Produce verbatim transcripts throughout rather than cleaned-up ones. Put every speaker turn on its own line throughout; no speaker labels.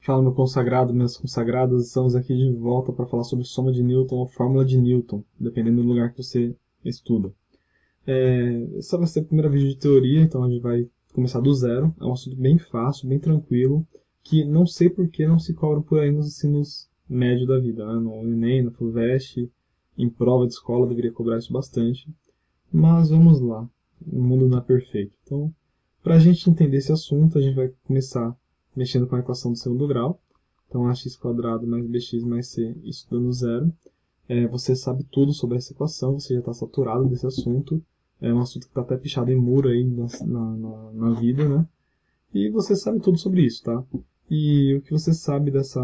Fala, meu consagrado, minhas consagradas, estamos aqui de volta para falar sobre soma de Newton ou fórmula de Newton, dependendo do lugar que você estuda. É, essa vai ser o primeiro vídeo de teoria, então a gente vai começar do zero. É um assunto bem fácil, bem tranquilo, que não sei por que não se cobra por aí nos ensinos médios da vida, né? No Enem, no FUVEST, em prova de escola deveria cobrar isso bastante. Mas vamos lá, o mundo não é perfeito. Então, para a gente entender esse assunto, a gente vai começar mexendo com a equação do segundo grau. Então, ax quadrado mais bx mais c, isso dando zero. É, você sabe tudo sobre essa equação, você já está saturado desse assunto. É um assunto que está até pichado em muro aí na, na, na, na vida, né? E você sabe tudo sobre isso, tá? E o que você sabe dessa...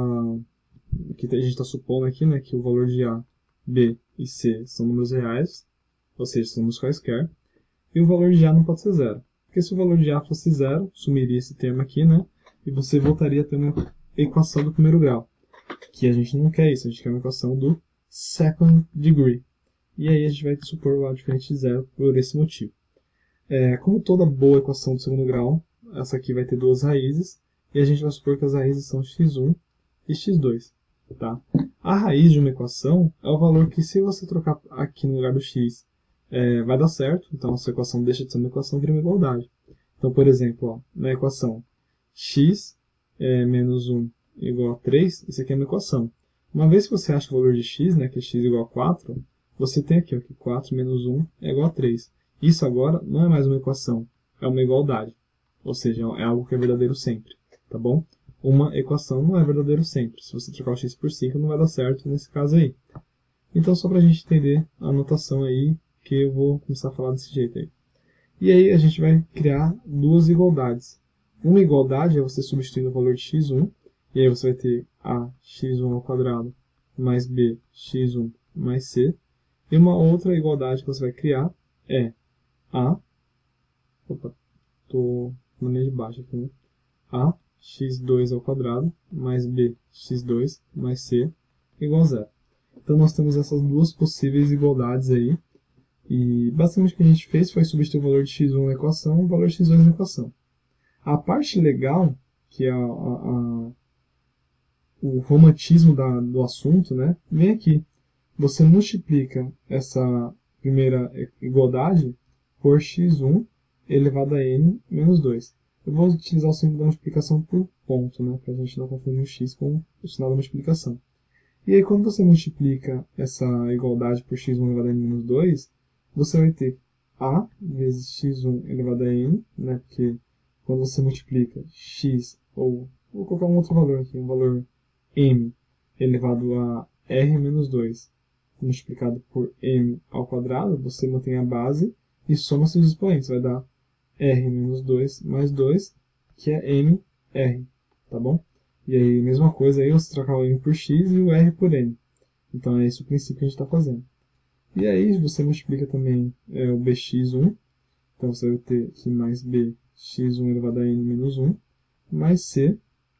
que a gente está supondo aqui, né? Que o valor de A, B e C são números reais, ou seja, são números quaisquer. E o valor de A não pode ser zero. Porque se o valor de A fosse zero, sumiria esse termo aqui, né? E você voltaria a ter uma equação do primeiro grau. Que a gente não quer isso, a gente quer uma equação do second degree. E aí a gente vai supor o A diferente de zero por esse motivo. É, como toda boa equação do segundo grau, essa aqui vai ter duas raízes. E a gente vai supor que as raízes são x um e x dois. Tá? A raiz de uma equação é o valor que, se você trocar aqui no lugar do x, é, vai dar certo. Então, essa equação deixa de ser uma equação e vira uma igualdade. Então, por exemplo, ó, na equação x é, menos um igual a três, isso aqui é uma equação. Uma vez que você acha o valor de x, né, que é x igual a quatro, você tem aqui ó, que quatro menos um é igual a três. Isso agora não é mais uma equação, é uma igualdade. Ou seja, é algo que é verdadeiro sempre. Tá bom? Uma equação não é verdadeiro sempre. Se você trocar o x por cinco, não vai dar certo nesse caso aí. Então, só para a gente entender a notação aí, que eu vou começar a falar desse jeito aí. E aí a gente vai criar duas igualdades. Uma igualdade é você substituindo o valor de x um, e aí você vai ter a x um ao quadrado mais b x um mais c. E uma outra igualdade que você vai criar é a... Opa, estou na linha de baixo aqui, né? A x dois ao quadrado mais b x dois mais c igual a zero. Então nós temos essas duas possíveis igualdades aí. E basicamente o que a gente fez foi substituir o valor de x um na equação e o valor de x dois na equação. A parte legal, que é a, a, a, o romantismo da, do assunto, né, vem aqui. Você multiplica essa primeira igualdade por x um elevado a n menos dois. Eu vou utilizar o símbolo da multiplicação por ponto, né, para a gente não confundir o x com o sinal da multiplicação. E aí, quando você multiplica essa igualdade por x um elevado a n menos dois, você vai ter a vezes x um elevado a n, né, porque quando você multiplica x, ou vou colocar um outro valor aqui, um valor m elevado a r menos dois, multiplicado por m ao quadrado, você mantém a base e soma seus expoentes. Vai dar r menos dois mais dois, que é mr, tá bom? E aí, mesma coisa, aí você trocar o m por x e o r por n. Então, é esse o princípio que a gente está fazendo. E aí, você multiplica também é, o b x um. Então, você vai ter aqui mais b x um elevado a n menos um, mais c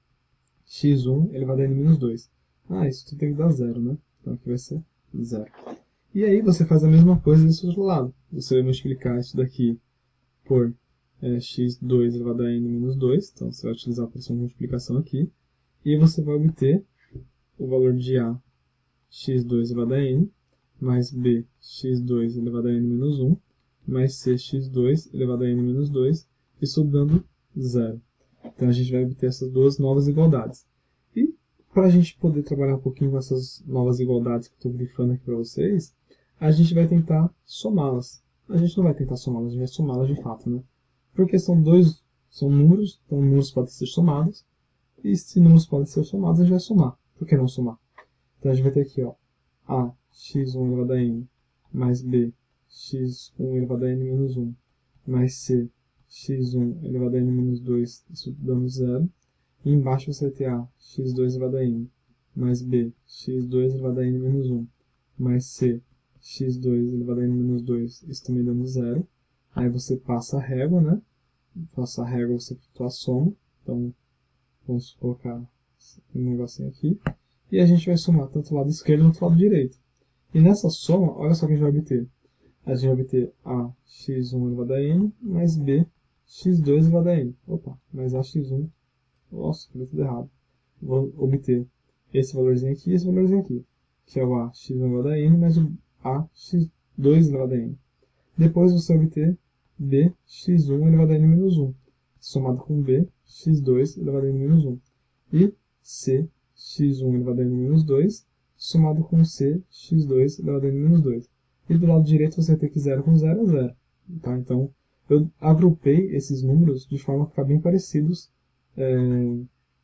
x um elevado a n menos dois. Ah, isso tudo tem que dar zero, né? Então, aqui vai ser zero. E aí, você faz a mesma coisa desse outro lado. Você vai multiplicar isso daqui por é, x dois elevado a n menos dois. Então, você vai utilizar a operação de multiplicação aqui. E você vai obter o valor de A, x dois elevado a n, mais B, x dois elevado a n menos um, mais C, x dois elevado a n menos dois, isso dando zero. Então a gente vai obter essas duas novas igualdades. E para a gente poder trabalhar um pouquinho com essas novas igualdades que eu estou grifando aqui para vocês, a gente vai tentar somá-las. A gente não vai tentar somá-las, a gente vai somá-las de fato, né? Porque são dois, são números, então números podem ser somados. E se números podem ser somados, a gente vai somar. Por que não somar? Então a gente vai ter aqui, ó, a x um elevado a n mais b x um elevado a n menos um mais c x um elevado a n menos dois, isso dando zero. E embaixo você vai ter a x dois elevado a n mais b x dois elevado a n menos um mais c x dois elevado a n menos dois, isso também dando zero. Aí você passa a régua, né? Passa a régua, você faz a soma. Então, vamos colocar um negocinho aqui. E a gente vai somar tanto o lado esquerdo quanto o lado direito. E nessa soma, olha só o que a gente vai obter. A gente vai obter a x um elevado a n mais b x dois elevado a n. Opa, mais a x um. Nossa, falei tudo errado. vou obter esse valorzinho aqui e esse valorzinho aqui, que é o a x um elevado a n mais o a x dois elevado a n. Depois você vai obter b x um elevado a n menos um, somado com b x dois elevado a n menos um. E c x um elevado a n menos dois, somado com c x dois elevado a n menos dois. E do lado direito você vai ter que zero com zero é zero. Tá? Então, eu agrupei esses números de forma a ficar bem parecidos é,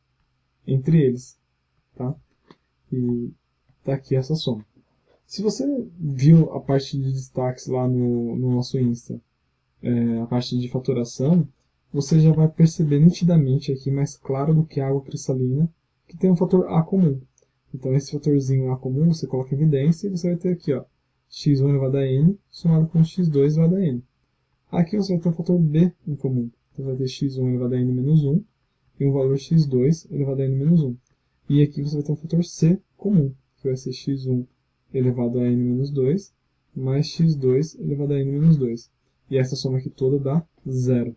entre eles. Tá? E tá aqui essa soma. Se você viu a parte de destaques lá no, no nosso Insta, é, a parte de fatoração, você já vai perceber nitidamente aqui, mais claro do que a água cristalina, que tem um fator A comum. Então esse fatorzinho A comum você coloca em evidência e você vai ter aqui ó, x um elevado a n somado com x dois elevado a n. Aqui você vai ter o fator B em comum. Então vai ter x um elevado a n menos um e um valor x dois elevado a n menos um. E aqui você vai ter o fator C comum, que vai ser x um elevado a n menos dois mais x dois elevado a n menos dois. E essa soma aqui toda dá zero.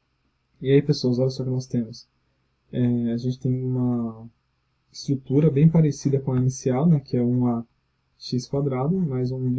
E aí, pessoas, olha só o que nós temos. É, a gente tem uma estrutura bem parecida com a inicial, né, que é um ax quadrado mais um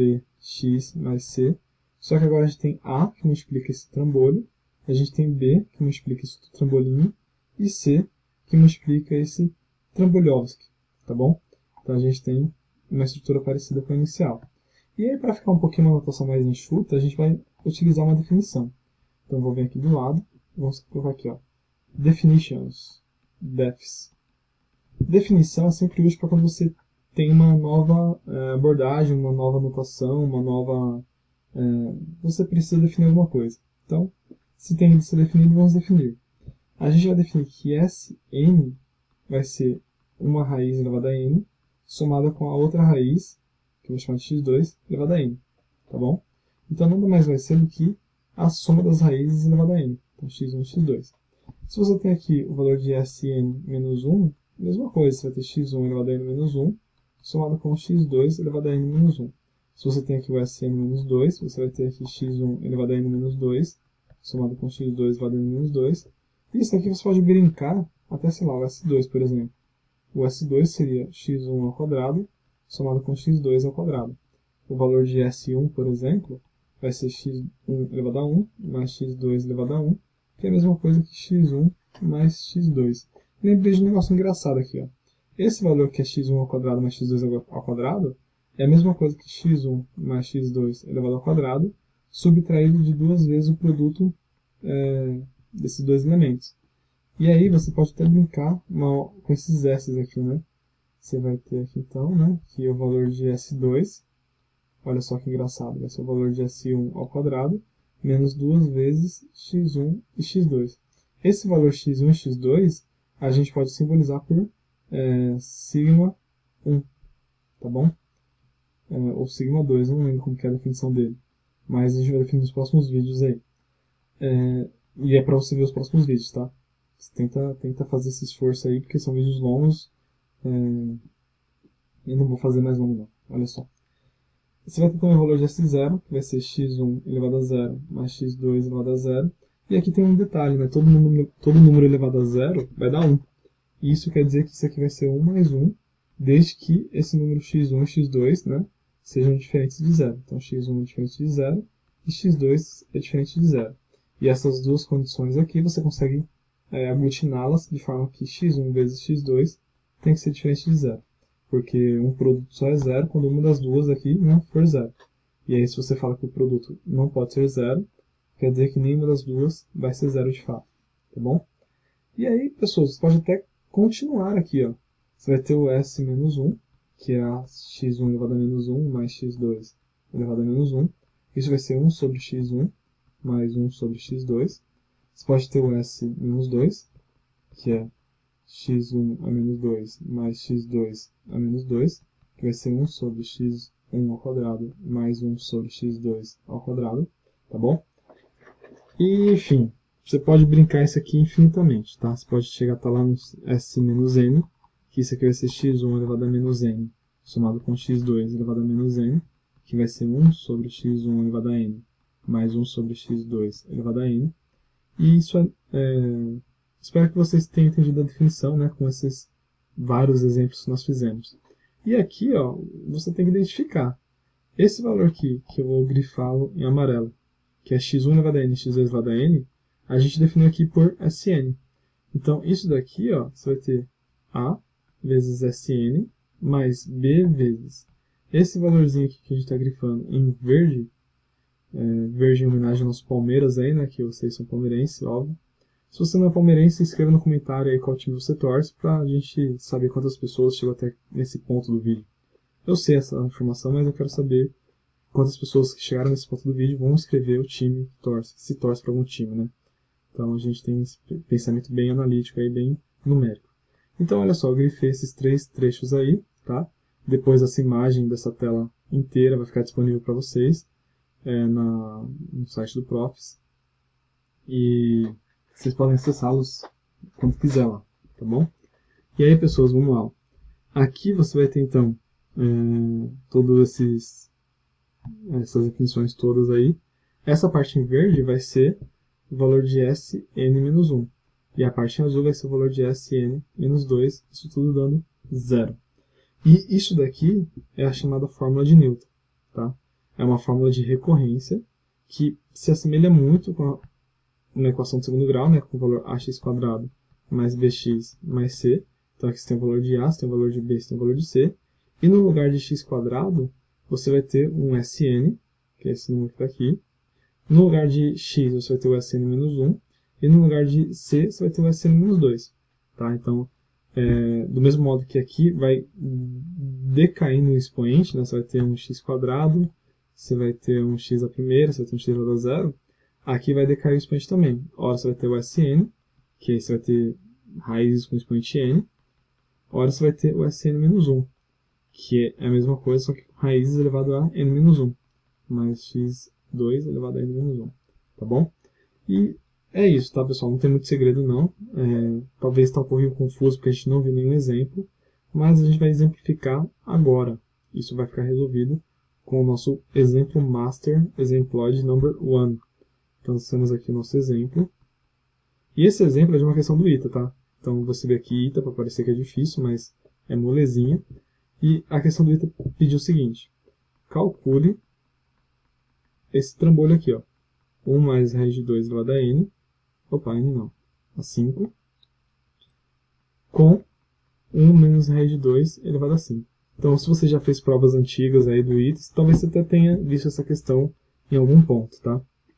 bx mais c. Só que agora a gente tem A, que multiplica esse trambolho, a gente tem B, que multiplica esse trambolinho, e C, que multiplica esse trambolhovski, tá bom? Então a gente tem uma estrutura parecida com a inicial. E aí, para ficar um pouquinho uma notação mais enxuta, a gente vai utilizar uma definição. Então, vou vir aqui do lado, vamos colocar aqui, ó, definitions, defs. Definição é sempre útil para quando você tem uma nova é, abordagem, uma nova notação, uma nova... É, você precisa definir alguma coisa. Então, se tem que ser definido, vamos definir. A gente vai definir que Sn vai ser uma raiz elevada a n, somada com a outra raiz, que eu vou chamar de x dois, elevado a n. Tá bom? Então, nada mais vai ser do que a soma das raízes elevada a n. Então, x um e x dois. Se você tem aqui o valor de Sn menos um, mesma coisa, você vai ter x um elevado a n menos um, somado com x dois elevado a n menos um. Se você tem aqui o Sn menos dois, você vai ter aqui x um elevado a n menos dois, somado com x dois elevado a n menos dois. E isso aqui você pode brincar até, sei lá, o S dois, por exemplo. O S dois seria x um ao quadrado, somado com x dois ao quadrado. O valor de S um, por exemplo, vai ser x um elevado a um, mais x dois elevado a um, que é a mesma coisa que x um mais x dois. Lembrei de um negócio engraçado aqui, ó. Esse valor que é x um ao quadrado mais x dois ao quadrado é a mesma coisa que x um mais x dois elevado ao quadrado, subtraído de duas vezes o produto é, desses dois elementos. E aí você pode até brincar uma, com esses s's aqui, né? Você vai ter aqui então, né, que é o valor de S dois, olha só que engraçado, vai ser o valor de S um ao quadrado, menos duas vezes x um e x dois. Esse valor x um e x dois a gente pode simbolizar por é, sigma um, tá bom? É, ou sigma dois, não lembro como que é a definição dele, mas a gente vai definir nos próximos vídeos aí. É, e é para você ver os próximos vídeos, tá? Você tenta, tenta fazer esse esforço aí, porque são vídeos longos. É, eu não vou fazer mais longo não, olha só. Você vai ter também o valor de S zero, que vai ser x um elevado a zero mais x dois elevado a zero. E aqui tem um detalhe, né? Todo número, todo número elevado a zero vai dar um. E isso quer dizer que isso aqui vai ser um mais um, desde que esse número x um e x dois, né, sejam diferentes de zero. Então x um é diferente de zero e x dois é diferente de zero. E essas duas condições aqui você consegue é, aglutiná-las de forma que x um vezes x dois tem que ser diferente de zero. Porque um produto só é zero quando uma das duas aqui não for zero. E aí se você fala que o produto não pode ser zero, quer dizer que nenhuma das duas vai ser zero de fato. Tá bom? E aí, pessoas, você pode até continuar aqui. Ó. Você vai ter o S menos um, que é a x um elevado a menos um mais x dois elevado a menos um. Isso vai ser um sobre x um mais um sobre x dois. Você pode ter o S menos dois, que é x um a menos dois mais x dois a menos dois, que vai ser um sobre x um ao quadrado mais um sobre x dois ao quadrado, tá bom? E, enfim, você pode brincar isso aqui infinitamente, tá? Você pode chegar até lá no S menos n, que isso aqui vai ser x um elevado a menos n, somado com x dois elevado a menos n, que vai ser um sobre x um elevado a n, mais um sobre x dois elevado a n. E isso é... é espero que vocês tenham entendido a definição, né, com esses vários exemplos que nós fizemos. E aqui, ó, você tem que identificar esse valor aqui, que eu vou grifá-lo em amarelo, que é x um elevado a n, x dois elevado a n, a gente definiu aqui por Sn. Então, isso daqui, ó, você vai ter A vezes Sn mais B vezes esse valorzinho aqui que a gente está grifando em verde, é, verde em homenagem aos Palmeiras aí, né, que vocês são palmeirenses, óbvio. Se você não é palmeirense, escreva no comentário aí qual time você torce, pra a gente saber quantas pessoas chegam até nesse ponto do vídeo. Eu sei essa informação, mas eu quero saber quantas pessoas que chegaram nesse ponto do vídeo vão escrever o time que torce, se torce para algum time, né? Então a gente tem esse pensamento bem analítico aí, bem numérico. Então olha só, eu grifei esses três trechos aí, tá? Depois essa imagem dessa tela inteira vai ficar disponível para vocês é, na, no site do Profs. E vocês podem acessá-los quando quiser lá, tá bom? E aí, pessoas, vamos lá. Aqui você vai ter, então, é, todas esses, essas definições todas aí. Essa parte em verde vai ser o valor de Sn menos um. E a parte em azul vai ser o valor de Sn menos dois, isso tudo dando zero. E isso daqui é a chamada fórmula de Newton, tá? É uma fórmula de recorrência que se assemelha muito com a uma equação de segundo grau, né, com o valor ax quadrado mais bx mais c. Então aqui você tem o valor de a, você tem o valor de b, você tem o valor de c. E no lugar de x quadrado, você vai ter um Sn, que é esse número que está aqui. No lugar de x, você vai ter o Sn menos um. E no lugar de c, você vai ter o Sn menos dois. Tá? Então, é, do mesmo modo que aqui vai decair no expoente, né, você vai ter um x quadrado, você vai ter um x à primeira, você vai ter um x elevado a zero. Aqui vai decair o expoente também. Ora você vai ter o Sn, que aí você vai ter raízes com expoente n. Ora você vai ter o Sn menos um, que é a mesma coisa, só que com raízes elevado a n menos um, mais x dois elevado a n menos um. Tá bom? E é isso, tá, pessoal? Não tem muito segredo, não. É, talvez está um pouquinho confuso, porque a gente não viu nenhum exemplo, mas a gente vai exemplificar agora. Isso vai ficar resolvido com o nosso exemplo master, exemploid number one. Então, nós temos aqui o nosso exemplo. E esse exemplo é de uma questão do ITA, tá? Então, você vê aqui ITA, para parecer que é difícil, mas é molezinha. E a questão do ITA pediu o seguinte. Calcule esse trambolho aqui, ó. um mais raiz de dois elevado a n. Opa, n não. A cinco. Com um menos raiz de dois elevado a cinco. Então, se você já fez provas antigas aí do ITA, talvez você até tenha visto essa questão em algum ponto, tá?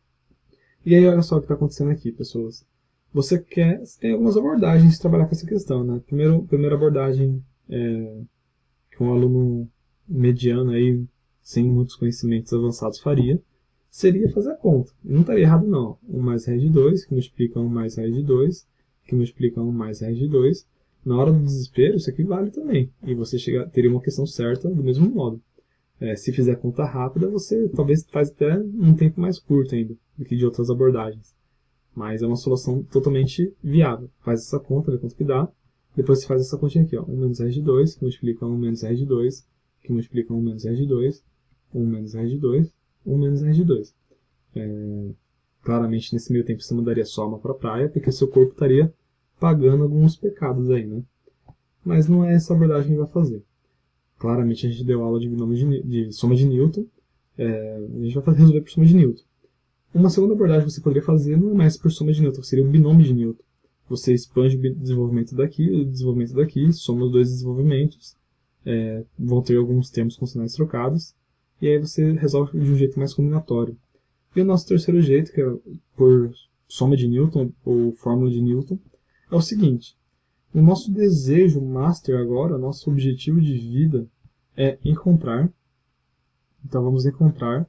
E aí, olha só o que está acontecendo aqui, pessoas. Você quer, você tem algumas abordagens de trabalhar com essa questão, né? Primeiro, primeira abordagem é, que um aluno mediano aí, sem muitos conhecimentos avançados faria, seria fazer a conta. Não estaria errado não. um mais raiz de dois, que multiplica um mais raiz de dois, que multiplica um mais raiz de dois. Na hora do desespero, isso aqui vale também. E você chega, teria uma questão certa do mesmo modo. É, se fizer conta rápida, você talvez faz até um tempo mais curto ainda do que de outras abordagens. Mas é uma solução totalmente viável. Faz essa conta, vê quanto que dá. Depois você faz essa continha aqui, ó. um menos raiz de dois, que multiplica um menos raiz de dois, que multiplica um menos raiz de dois, um menos raiz de dois, um menos raiz de dois. É, claramente, nesse meio tempo, você mandaria só uma para a praia, porque seu corpo estaria pagando alguns pecados aí, né? Mas não é essa abordagem que vai fazer. Claramente a gente deu aula de, de, de soma de Newton, é, a gente vai resolver por soma de Newton. Uma segunda abordagem que você poderia fazer não é mais por soma de Newton, seria o binômio de Newton. Você expande o desenvolvimento daqui e o desenvolvimento daqui, soma os dois desenvolvimentos, é, vão ter alguns termos com sinais trocados, e aí você resolve de um jeito mais combinatório. E o nosso terceiro jeito, que é por soma de Newton, ou fórmula de Newton, é o seguinte. O nosso desejo master agora, nosso objetivo de vida é encontrar, então vamos encontrar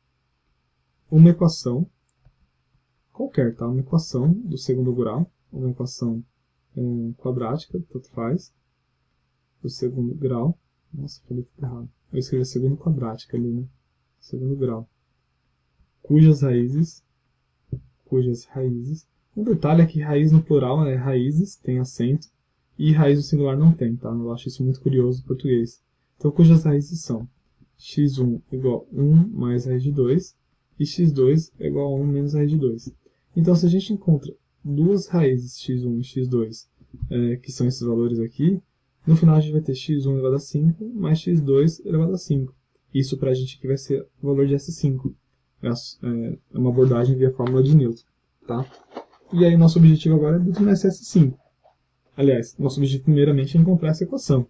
uma equação qualquer, tá? Uma equação do segundo grau, uma equação é, quadrática, tanto faz, do segundo grau. Nossa, falei tudo errado. Eu escrevi segundo quadrática ali, né? Segundo grau. Cujas raízes, cujas raízes. Um detalhe é que raiz no plural é raízes, tem acento, e raiz no singular não tem, tá? Eu acho isso muito curioso no português. Então, cujas raízes são x um igual a um mais raiz de dois, e x dois é igual a um menos raiz de dois. Então, se a gente encontra duas raízes x um e x dois, é, que são esses valores aqui, No final a gente vai ter x um elevado a cinco mais x dois elevado a cinco. Isso para a gente aqui vai ser o valor de S cinco. É uma abordagem via fórmula de Newton. Tá? E aí nosso objetivo agora é determinar esse S cinco. Aliás, nosso objetivo primeiramente é encontrar essa equação.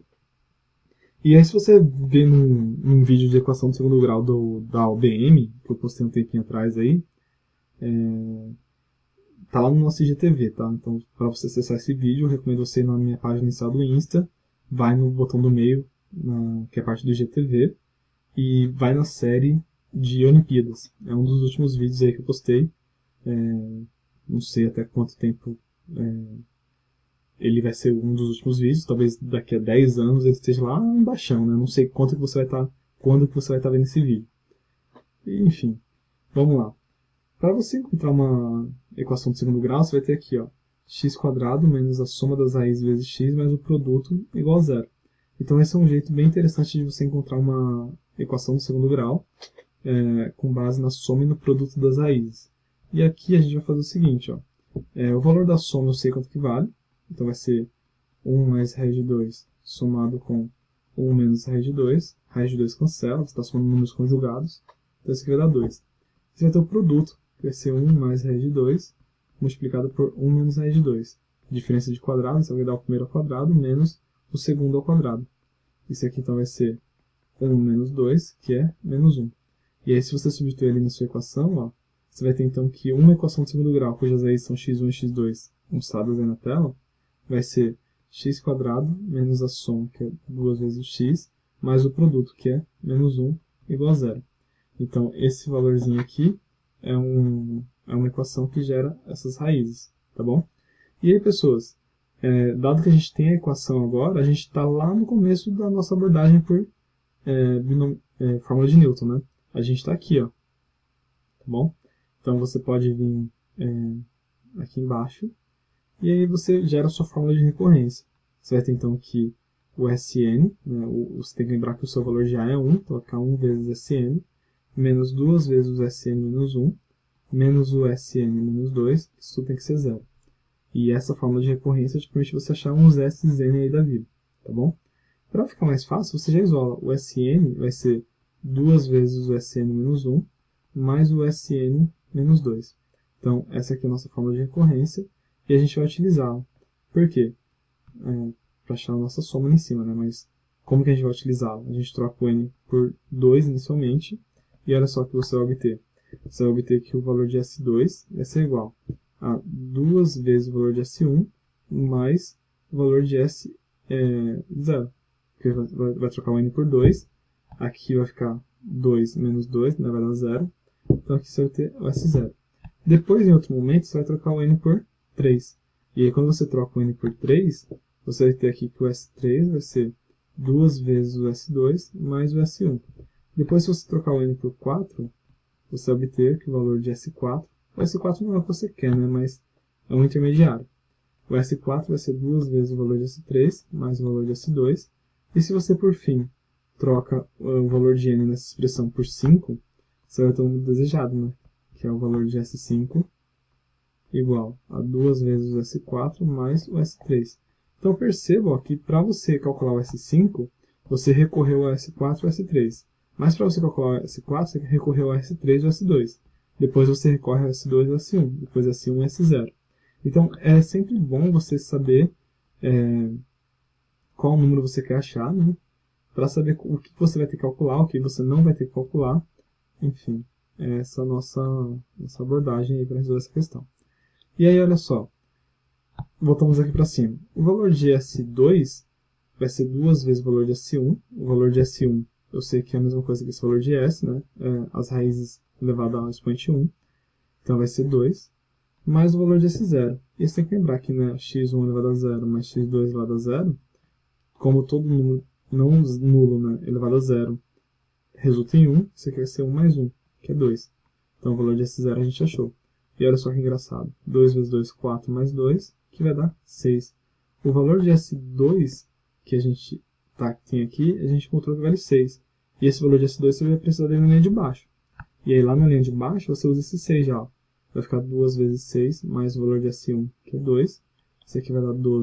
E aí se você vê num, num vídeo de equação de segundo grau do, da U B M, que eu postei um tempinho atrás aí, é, tá lá no nosso I G T V, tá? Então, para você acessar esse vídeo, eu recomendo você ir na minha página inicial do Insta, vai no botão do meio, na, que é parte do I G T V, e vai na série de Olimpíadas. É um dos últimos vídeos aí que eu postei. É, não sei até quanto tempo é, ele vai ser um dos últimos vídeos. Talvez daqui a dez anos ele esteja lá embaixo, né? Não sei quanto que você vai estar, quando que você vai estar vendo esse vídeo. Enfim, vamos lá. Para você encontrar uma equação de segundo grau, você vai ter aqui, ó, x quadrado menos a soma das raízes vezes x mais o produto igual a zero. Então esse é um jeito bem interessante de você encontrar uma equação de segundo grau é, com base na soma e no produto das raízes. E aqui a gente vai fazer o seguinte, ó, é, o valor da soma eu sei quanto que vale, então vai ser um mais raiz de dois somado com um menos raiz de dois, raiz de dois cancela, você está somando números conjugados, então isso aqui vai dar dois. Você vai ter o produto, que vai ser um mais raiz de dois, multiplicado por um menos raiz de dois. Diferença de quadrado, você vai dar o primeiro ao quadrado, menos o segundo ao quadrado. Isso aqui então vai ser um menos dois, que é menos um. E aí se você substituir ali na sua equação, ó, você vai ter então que uma equação de segundo grau, cujas raízes são x um e x dois, mostradas aí na tela, vai ser x quadrado menos a soma, que é duas vezes x, mais o produto, que é menos um, igual a zero. Então esse valorzinho aqui é, um, é uma equação que gera essas raízes, tá bom? E aí, pessoas, é, dado que a gente tem a equação agora, a gente está lá no começo da nossa abordagem por é, binom, é, fórmula de Newton, né? A gente está aqui, ó, tá bom? Então você pode vir é, aqui embaixo e aí você gera a sua fórmula de recorrência. Você vai ter então que o S N, né, o, você tem que lembrar que o seu valor de A é um, então vai ficar um vezes S N, menos duas vezes o S N menos um, menos o S N menos dois, isso tudo tem que ser zero. E essa fórmula de recorrência te permite você achar uns S N aí da vida, tá bom? Para ficar mais fácil, você já isola. O S N vai ser duas vezes o S N menos um, mais o S N menos dois. Então, essa aqui é a nossa fórmula de recorrência, e a gente vai utilizá-la. Por quê? É, para achar a nossa soma ali em cima, né? Mas como que a gente vai utilizá-la? A gente troca o N por dois inicialmente, e olha só o que você vai obter. Você vai obter que o valor de S dois vai ser igual a duas vezes o valor de S um mais o valor de S zero. Porque vai, vai trocar o N por dois. Aqui vai ficar dois menos dois, né, vai dar zero. Então aqui você vai ter o S zero. Depois, em outro momento, você vai trocar o N por três. E aí, quando você troca o N por três, você vai ter aqui que o S três vai ser duas vezes o S dois mais o S um. Depois, se você trocar o N por quatro, você vai obter que o valor de S quatro, o S quatro não é o que você quer, né, mas é um intermediário. O S quatro vai ser duas vezes o valor de S três mais o valor de S dois. E se você, por fim, troca o valor de N nessa expressão por cinco, você vai ter o número desejado, né, que é o valor de S cinco igual a duas vezes o S quatro mais o S três. Então perceba ó, que para você calcular o S cinco, você recorreu ao S quatro e ao S três. Mas para você calcular o S quatro, você recorreu ao S três e ao S dois. Depois você recorre ao S dois e ao S um. Depois S um e S zero. Então é sempre bom você saber é, qual número você quer achar, né? Para saber o que você vai ter que calcular, o que você não vai ter que calcular. Enfim, é essa nossa, nossa abordagem para resolver essa questão. E aí, olha só, voltamos aqui para cima. O valor de S dois vai ser duas vezes o valor de S um. O valor de S um, eu sei que é a mesma coisa que esse valor de S, né? É, as raízes elevadas ao expoente um. Então vai ser dois. Mais o valor de S zero. E você tem que lembrar que né, x um elevado a zero mais x dois elevado a zero, como todo número não nulo né, elevado a zero resulta em um, isso aqui vai ser um mais um, que é dois. Então o valor de S zero a gente achou. E olha só que engraçado. dois vezes dois, quatro, mais dois, que vai dar seis. O valor de S dois que a gente tá, tem aqui, a gente encontrou que vale seis. E esse valor de S dois você vai precisar dele na linha de baixo. E aí lá na linha de baixo você usa esse seis já. Ó. Vai ficar duas vezes seis mais o valor de S um, que é dois. Isso aqui vai dar doze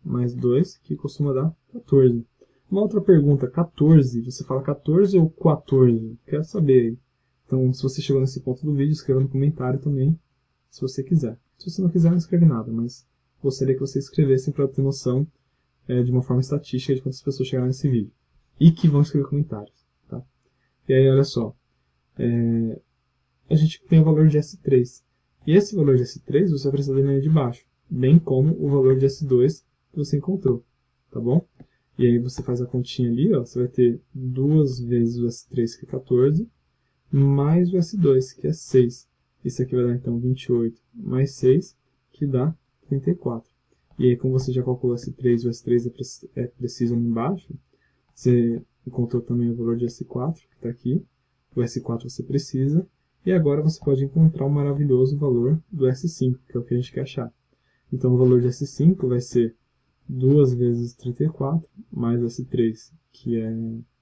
mais dois, que costuma dar quatorze. Uma outra pergunta, quatorze, você fala quatorze ou quatorze? Quero saber aí. Então, se você chegou nesse ponto do vídeo, escreva no comentário também, se você quiser. Se você não quiser, não escreve nada, mas gostaria que você escrevesse para ter noção é, de uma forma estatística de quantas pessoas chegaram nesse vídeo. E que vão escrever comentários. Tá? E aí, olha só. É, a gente tem o valor de S três. E esse valor de S três você vai precisar da linha de baixo, bem como o valor de S dois que você encontrou. Tá bom? E aí você faz a continha ali, ó, você vai ter duas vezes o S três, que é quatorze, mais o S dois, que é seis. Isso aqui vai dar então vinte e oito mais seis, que dá trinta e quatro. E aí, como você já calculou o S três e o S três é, pre é preciso ali embaixo, você encontrou também o valor de S quatro, que está aqui. O S quatro você precisa. E agora você pode encontrar o maravilhoso valor do S cinco, que é o que a gente quer achar. Então, o valor de S cinco vai ser duas vezes trinta e quatro, mais o S três, que é,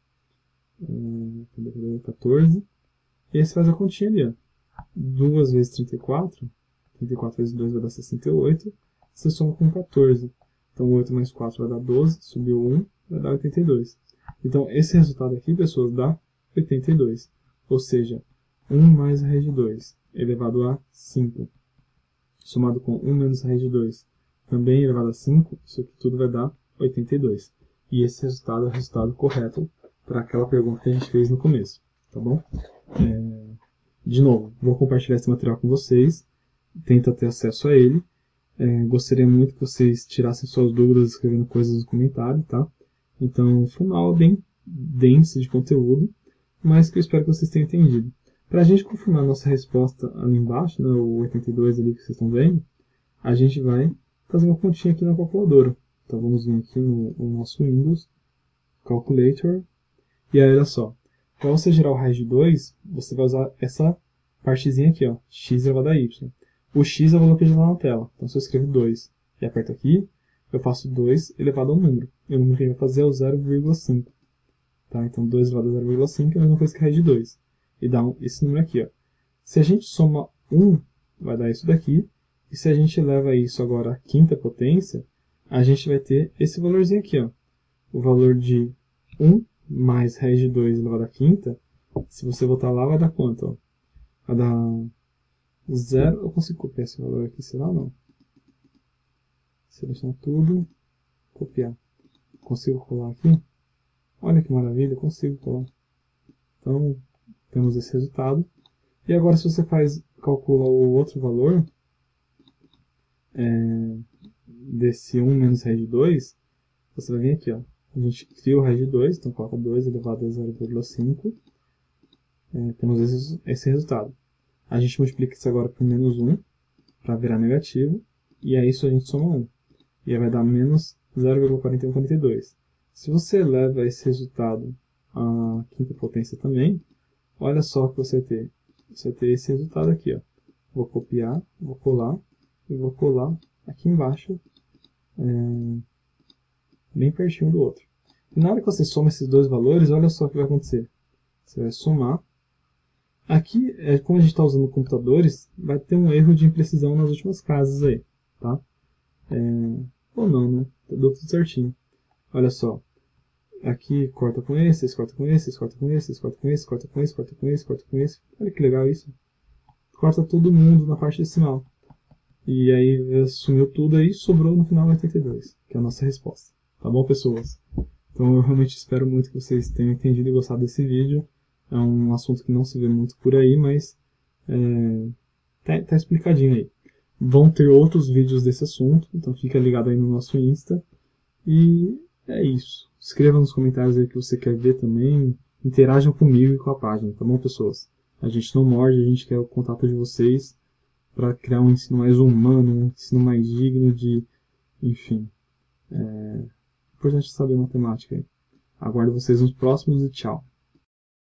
é quatorze. E aí você faz a continha ali, ó. duas vezes trinta e quatro, trinta e quatro vezes dois vai dar sessenta e oito, você soma com quatorze. Então oito mais quatro vai dar doze, subiu um, vai dar oitenta e dois. Então esse resultado aqui, pessoas, dá oitenta e dois. Ou seja, um mais a raiz de dois elevado a cinco, somado com um menos a raiz de dois, também elevado a cinco, isso aqui tudo vai dar oitenta e dois. E esse resultado é o resultado correto para aquela pergunta que a gente fez no começo. Tá bom? É... De novo, vou compartilhar esse material com vocês, tenta ter acesso a ele. É, gostaria muito que vocês tirassem suas dúvidas escrevendo coisas no comentário, tá? Então, foi uma aula bem densa de conteúdo, mas que eu espero que vocês tenham entendido. Para a gente confirmar a nossa resposta ali embaixo, né, o oitenta e dois ali que vocês estão vendo, a gente vai fazer uma continha aqui na calculadora. Então, vamos vir aqui no, no nosso Windows, Calculator, e aí, olha só. Para você gerar o raiz de dois, você vai usar essa partezinha aqui, ó, x elevado a y. O x é o valor que já está na tela. Então, se eu escrevo dois e aperto aqui, eu faço dois elevado ao número. E o número que a gente vai fazer é o zero vírgula cinco. Tá? Então, dois elevado a zero vírgula cinco é a mesma coisa que raiz de dois. E dá um, esse número aqui. Ó. Se a gente soma um, vai dar isso daqui. E se a gente leva isso agora à quinta potência, a gente vai ter esse valorzinho aqui. Ó. O valor de um mais raiz de dois elevado à quinta, se você botar lá, vai dar quanto? Ó? Vai dar zero. Eu consigo copiar esse valor aqui, será ou não? Selecionar tudo, copiar. Consigo colar aqui? Olha que maravilha, consigo colar. Então, temos esse resultado. E agora, se você faz, calcula o outro valor, é, desse um menos raiz de dois, você vai vir aqui, ó. A gente cria o raiz de dois, então coloca dois elevado a zero vírgula cinco. É, temos esse, esse resultado. A gente multiplica isso agora por menos um, para virar negativo, e a isso a gente soma um. E aí vai dar menos zero vírgula quatro um quatro dois. Se você eleva esse resultado à quinta potência também, olha só o que você vai ter. Você vai ter esse resultado aqui. Ó. Vou copiar, vou colar, e vou colar aqui embaixo, é, bem pertinho do outro. E na hora que você soma esses dois valores, olha só o que vai acontecer. Você vai somar. Aqui, é, como a gente está usando computadores, vai ter um erro de imprecisão nas últimas casas aí, tá? É, ou não, né? Deu tudo certinho. Olha só. Aqui corta com esse, esse corta com esse, esse corta com esse, esse corta com esse, corta com esse, corta com esse, corta com esse. Olha que legal isso. Corta todo mundo na parte decimal. E aí sumiu tudo aí e sobrou no final oitenta e dois, que é a nossa resposta. Tá bom, pessoas? Então eu realmente espero muito que vocês tenham entendido e gostado desse vídeo. É um assunto que não se vê muito por aí, mas é, tá, tá explicadinho aí. Vão ter outros vídeos desse assunto, então fica ligado aí no nosso Insta. E é isso. Escreva nos comentários aí o que você quer ver também. Interajam comigo e com a página, tá bom, pessoas? A gente não morde, a gente quer o contato de vocês para criar um ensino mais humano, um ensino mais digno de... Enfim. É importante saber matemática aí. Aguardo vocês nos próximos e tchau.